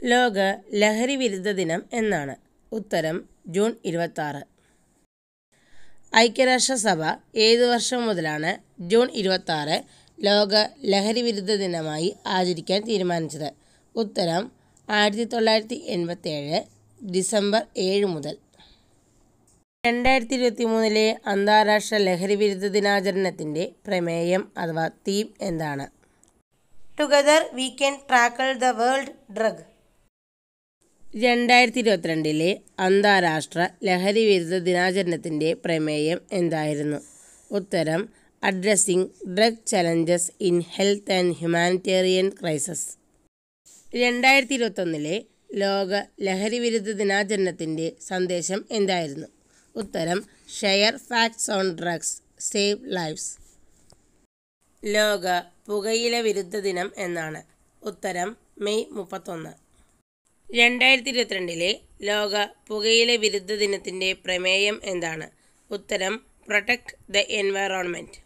ലോക ലഹരി വിരുദ്ധ ദിനം എന്നാണ്? ഉത്തരം ജൂൺ 26. ഐക്യരാഷ്ട്രസഭ ഏത് വർഷം മുതലാണ് ജൂൺ 26 ലോക ലഹരി വിരുദ്ധ ദിനമായി ആചരിക്കാൻ തീരുമാനിച്ചത്? ഉത്തരം 1987 ഡിസംബർ 7 മുതൽ. 2023 അന്താരാഷ്ട്ര ലഹരി വിരുദ്ധ ദിനാചരണത്തിൻ്റെ പ്രമേയം അഥവാ തീം എന്താണ്? Together we can tackle the world drug. 2022 അന്താരാഷ്ട്ര ലഹരി വിരുദ്ധ ദിനാചരണത്തിൻ്റെ പ്രമേയം എന്തായിരുന്നു? ഉത്തരം addressing drug challenges in health and humanitarian crisis. 2021 ലോക ലഹരി വിരുദ്ധ ദിനാചരണത്തിൻ്റെ സന്ദേശം എന്തായിരുന്നു? ഉത്തരം share facts on drugs, save lives. ലോക പുകയില വിരുദ്ധ ദിനം എന്നാണ്? ഉത്തരം മെയ് 31. 2022 ലോക പുകയില വിരുദ്ധ ദിനത്തിൻ്റെ പ്രമേയം എന്താണ്? ഉത്തരം പ്രൊട്ടക്ട് ദ എൻവയറോൺമെൻറ്റ്.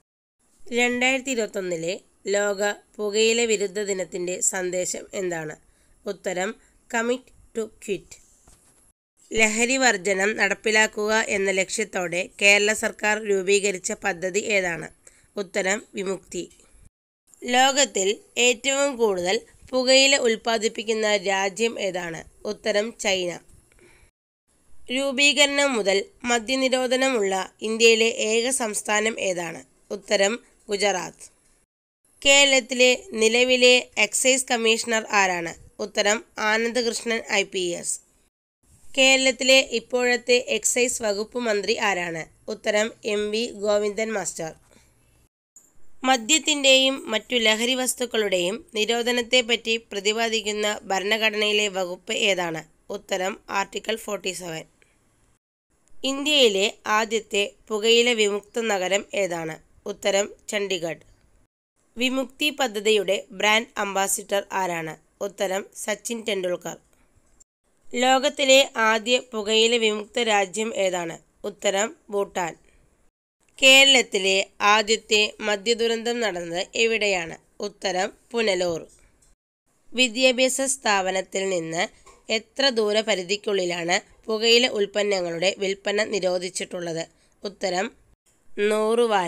2021 ലോക പുകയില വിരുദ്ധ ദിനത്തിൻ്റെ സന്ദേശം എന്താണ്? ഉത്തരം കമ്മിറ്റ് ടു ക്വിറ്റ്. ലഹരി വർജനം നടപ്പിലാക്കുക എന്ന ലക്ഷ്യത്തോടെ കേരള സർക്കാർ രൂപീകരിച്ച പദ്ധതി ഏതാണ്? ഉത്തരം വിമുക്തി. ലോകത്തിൽ ഏറ്റവും കൂടുതൽ പുകയില ഉൽപ്പാദിപ്പിക്കുന്ന രാജ്യം ഏതാണ്? ഉത്തരം ചൈന. രൂപീകരണം മുതൽ മദ്യനിരോധനമുള്ള ഇന്ത്യയിലെ ഏക സംസ്ഥാനം ഏതാണ്? ഉത്തരം ഗുജറാത്ത്. കേരളത്തിലെ നിലവിലെ എക്സൈസ് കമ്മീഷണർ ആരാണ്? ഉത്തരം ആനന്ദകൃഷ്ണൻ IPS. കേരളത്തിലെ ഇപ്പോഴത്തെ എക്സൈസ് വകുപ്പ് മന്ത്രി ആരാണ്? ഉത്തരം MV ഗോവിന്ദൻ മാസ്റ്റർ. മദ്യത്തിൻ്റെയും മറ്റു ലഹരി വസ്തുക്കളുടെയും നിരോധനത്തെപ്പറ്റി പ്രതിപാദിക്കുന്ന ഭരണഘടനയിലെ വകുപ്പ് ഏതാണ്? ഉത്തരം ആർട്ടിക്കിൾ 47. ഇന്ത്യയിലെ ആദ്യത്തെ പുകയില വിമുക്ത നഗരം ഏതാണ്? ഉത്തരം ചണ്ഡീഗഡ്. വിമുക്തി പദ്ധതിയുടെ ബ്രാൻഡ് അംബാസിഡർ ആരാണ്? ഉത്തരം സച്ചിൻ ടെണ്ടുൽക്കർ. ലോകത്തിലെ ആദ്യ പുകയില വിമുക്ത രാജ്യം ഏതാണ്? ഉത്തരം ഭൂട്ടാൻ. കേരളത്തിലെ ആദ്യത്തെ മദ്യദുരന്തം നടന്നത് എവിടെയാണ്? ഉത്തരം പുനലൂർ. വിദ്യാഭ്യാസ സ്ഥാപനത്തിൽ നിന്ന് എത്ര ദൂരപരിധിക്കുള്ളിലാണ് പുകയില ഉൽപ്പന്നങ്ങളുടെ വിൽപ്പന നിരോധിച്ചിട്ടുള്ളത്? ഉത്തരം 100 വാര.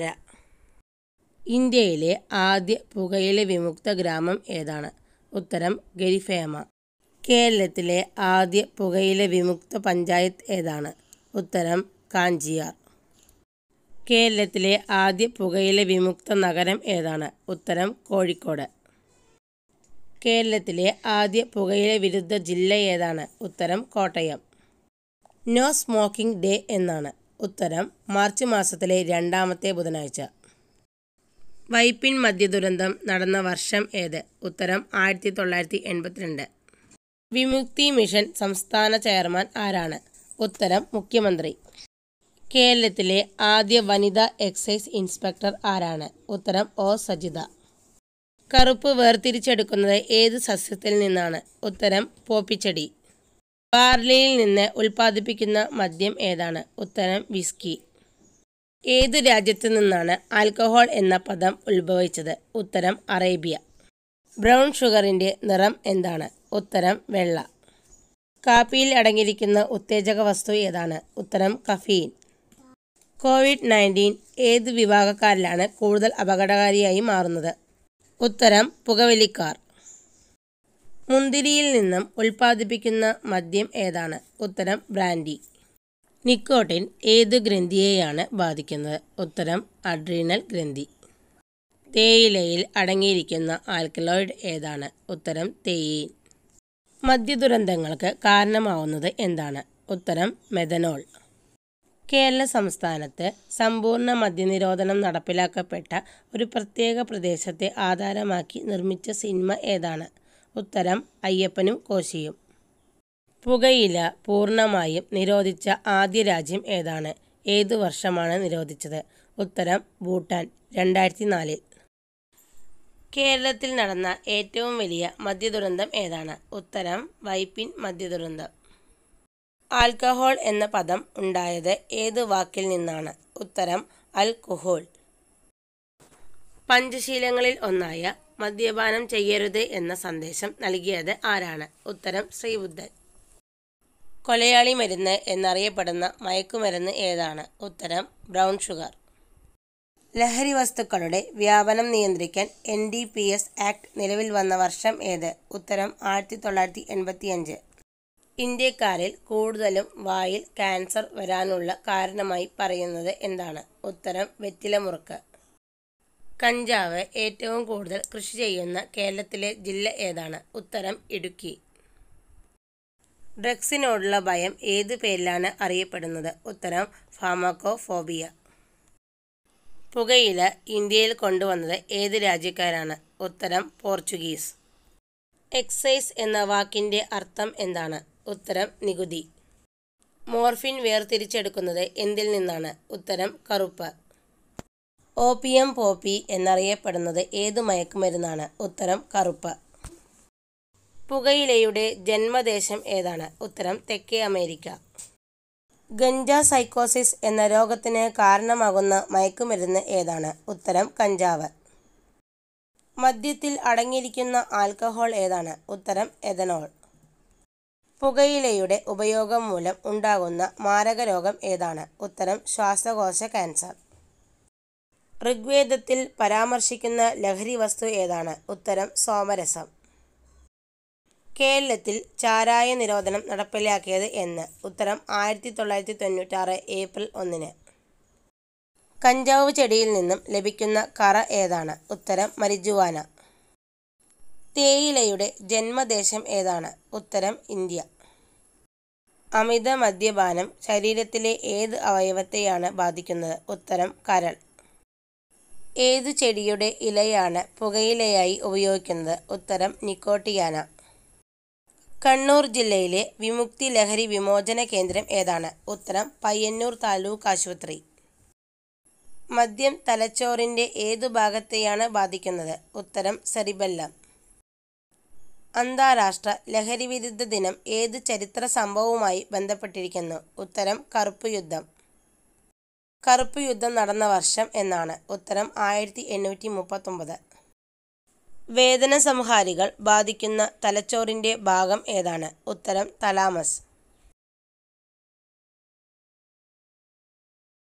ഇന്ത്യയിലെ ആദ്യ പുകയില വിമുക്ത ഗ്രാമം ഏതാണ്? ഉത്തരം ഗരിഫേമ. കേരളത്തിലെ ആദ്യ പുകയില വിമുക്ത പഞ്ചായത്ത് ഏതാണ്? ഉത്തരം കാഞ്ചിയാർ. കേരളത്തിലെ ആദ്യ പുകയില വിമുക്ത നഗരം ഏതാണ്? ഉത്തരം കോഴിക്കോട്. കേരളത്തിലെ ആദ്യ പുകയില വിരുദ്ധ ജില്ല ഏതാണ്? ഉത്തരം കോട്ടയം. നോ സ്മോക്കിംഗ് ഡേ എന്നാണ്? ഉത്തരം മാർച്ച് മാസത്തിലെ 2ാമത്തെ ബുധനാഴ്ച. വൈപ്പിൻ മദ്യദുരന്തം നടന്ന വർഷം ഏത്? ഉത്തരം 1982. വിമുക്തി മിഷൻ സംസ്ഥാന ചെയർമാൻ ആരാണ്? ഉത്തരം മുഖ്യമന്ത്രി. കേരളത്തിലെ ആദ്യ വനിതാ എക്സൈസ് ഇൻസ്പെക്ടർ ആരാണ്? ഉത്തരം O സജിത. കറുപ്പ് വേർതിരിച്ചെടുക്കുന്നത് ഏത് സസ്യത്തിൽ നിന്നാണ്? ഉത്തരം പോപ്പിച്ചെടി. ബാർലിയിൽ നിന്ന് ഉൽപ്പാദിപ്പിക്കുന്ന മദ്യം ഏതാണ്? ഉത്തരം വിസ്കി. ഏതു രാജ്യത്തു നിന്നാണ് ആൽക്കഹോൾ എന്ന പദം ഉത്ഭവിച്ചത്? ഉത്തരം അറേബ്യ. ബ്രൗൺ ഷുഗറിൻ്റെ നിറം എന്താണ്? ഉത്തരം വെള്ള. കാപ്പിയിൽ അടങ്ങിയിരിക്കുന്ന ഉത്തേജക വസ്തു ഏതാണ്? ഉത്തരം കഫീൻ. COVID-19 ഏത് വിഭാഗക്കാരിലാണ് കൂടുതൽ അപകടകാരിയായി മാറുന്നത്? ഉത്തരം പുകവലിക്കാർ. മുന്തിരിയിൽ നിന്നും ഉൽപ്പാദിപ്പിക്കുന്ന മദ്യം ഏതാണ്? ഉത്തരം ബ്രാൻഡി. നിക്കോട്ടിൻ ഏത് ഗ്രന്ഥിയെയാണ് ബാധിക്കുന്നത്? ഉത്തരം അഡ്രീനൽ ഗ്രന്ഥി. തേയിലയിൽ അടങ്ങിയിരിക്കുന്ന ആൽക്കലോയിഡ് ഏതാണ്? ഉത്തരം തെയീൻ. മദ്യദുരന്തങ്ങൾക്ക് കാരണമാവുന്നത് എന്താണ്? ഉത്തരം മെഥനോൾ. കേരള സംസ്ഥാനത്ത് സമ്പൂർണ്ണ മദ്യനിരോധനം നടപ്പിലാക്കപ്പെട്ട ഒരു പ്രത്യേക പ്രദേശത്തെ ആധാരമാക്കി നിർമ്മിച്ച സിനിമ ഏതാണ്? ഉത്തരം അയ്യപ്പനും കോശിയും. പുകയില പൂർണ്ണമായും നിരോധിച്ച ആദ്യ രാജ്യം ഏതാണ്? ഏതു വർഷമാണ് നിരോധിച്ചത്? ഉത്തരം ഭൂട്ടാൻ 2004. കേരളത്തിൽ നടന്ന ഏറ്റവും വലിയ മദ്യദുരന്തം ഏതാണ്? ഉത്തരം വൈപ്പിൻ മദ്യദുരന്തം. ആൽക്കഹോൾ എന്ന പദം ഉണ്ടായത് ഏത് വാക്കിൽ നിന്നാണ്? ഉത്തരം അൽകുഹോൾ. പഞ്ചശീലങ്ങളിൽ ഒന്നായ മദ്യപാനം ചെയ്യരുത് എന്ന സന്ദേശം നൽകിയത് ആരാണ്? ഉത്തരം ശ്രീബുദ്ധൻ. കൊലയാളി മരുന്ന് എന്നറിയപ്പെടുന്ന മയക്കുമരുന്ന് ഏതാണ്? ഉത്തരം ബ്രൗൺ ഷുഗർ. ലഹരി വസ്തുക്കളുടെ വ്യാപനം നിയന്ത്രിക്കാൻ NDPS ആക്ട് നിലവിൽ വന്ന വർഷം ഏത്? ഉത്തരം 1985. ഇന്ത്യക്കാരിൽ കൂടുതലും വായിൽ ക്യാൻസർ വരാനുള്ള കാരണമായി പറയുന്നത് എന്താണ്? ഉത്തരം വെറ്റിലമുറുക്ക്. കഞ്ചാവ് ഏറ്റവും കൂടുതൽ കൃഷി ചെയ്യുന്ന കേരളത്തിലെ ജില്ല ഏതാണ്? ഉത്തരം ഇടുക്കി. ഡ്രഗ്സിനോടുള്ള ഭയം ഏത് പേരിലാണ് അറിയപ്പെടുന്നത്? ഉത്തരം ഫാർമക്കോഫോബിയ. പുകയില ഇന്ത്യയിൽ കൊണ്ടുവന്നത് ഏത് രാജ്യക്കാരാണ്? ഉത്തരം പോർച്ചുഗീസ്. എക്സൈസ് എന്ന വാക്കിൻ്റെ അർത്ഥം എന്താണ്? ഉത്തരം നികുതി. മോർഫിൻ വേർതിരിച്ചെടുക്കുന്നത് എന്തിൽ നിന്നാണ്? ഉത്തരം കറുപ്പ്. ഓപ്പിയം പോപ്പി എന്നറിയപ്പെടുന്നത് ഏത് മയക്കുമരുന്നാണ്? ഉത്തരം കറുപ്പ്. പുകയിലയുടെ ജന്മദേശം ഏതാണ്? ഉത്തരം തെക്കേ അമേരിക്ക. ഗഞ്ച സൈക്കോസിസ് എന്ന രോഗത്തിന് കാരണമാകുന്ന മയക്കുമരുന്ന് ഏതാണ്? ഉത്തരം കഞ്ചാവ്. മദ്യത്തിൽ അടങ്ങിയിരിക്കുന്ന ആൽക്കഹോൾ ഏതാണ്? ഉത്തരം എഥനോൾ. പുകയിലയുടെ ഉപയോഗം മൂലം ഉണ്ടാകുന്ന മാരകരോഗം ഏതാണ്? ഉത്തരം ശ്വാസകോശ ക്യാൻസർ. ഋഗ്വേദത്തിൽ പരാമർശിക്കുന്ന ലഹരി വസ്തു ഏതാണ്? ഉത്തരം സോമരസം. കേരളത്തിൽ ചാരായ നിരോധനം നടപ്പിലാക്കിയത് എന്ന്? ഉത്തരം 1996 ഏപ്രിൽ 1. കഞ്ചാവ് ചെടിയിൽ നിന്നും ലഭിക്കുന്ന കറ ഏതാണ്? ഉത്തരം മരിജുവാന. തേയിലയുടെ ജന്മദേശം ഏതാണ്? ഉത്തരം ഇന്ത്യ. അമിത മദ്യപാനം ശരീരത്തിലെ ഏത് അവയവത്തെയാണ് ബാധിക്കുന്നത്? ഉത്തരം കരൾ. ഏതു ചെടിയുടെ ഇലയാണ് പുകയിലയായി ഉപയോഗിക്കുന്നത്? ഉത്തരം നിക്കോട്ടിയാന. കണ്ണൂർ ജില്ലയിലെ വിമുക്തി ലഹരി വിമോചന കേന്ദ്രം ഏതാണ്? ഉത്തരം പയ്യന്നൂർ താലൂക്ക് ആശുപത്രി. മദ്യം തലച്ചോറിൻ്റെ ഏതു ഭാഗത്തെയാണ് ബാധിക്കുന്നത്? ഉത്തരം സെറിബെല്ലം. അന്താരാഷ്ട്ര ലഹരി വിരുദ്ധ ദിനം ഏത് ചരിത്ര സംഭവവുമായി ബന്ധപ്പെട്ടിരിക്കുന്നു? ഉത്തരം കറുപ്പ് യുദ്ധം. കറുപ്പ് യുദ്ധം നടന്ന വർഷം എന്നാണ്? ഉത്തരം 1839. വേദന സംഹാരികൾ ബാധിക്കുന്ന തലച്ചോറിൻ്റെ ഭാഗം ഏതാണ്? ഉത്തരം തലാമസ്.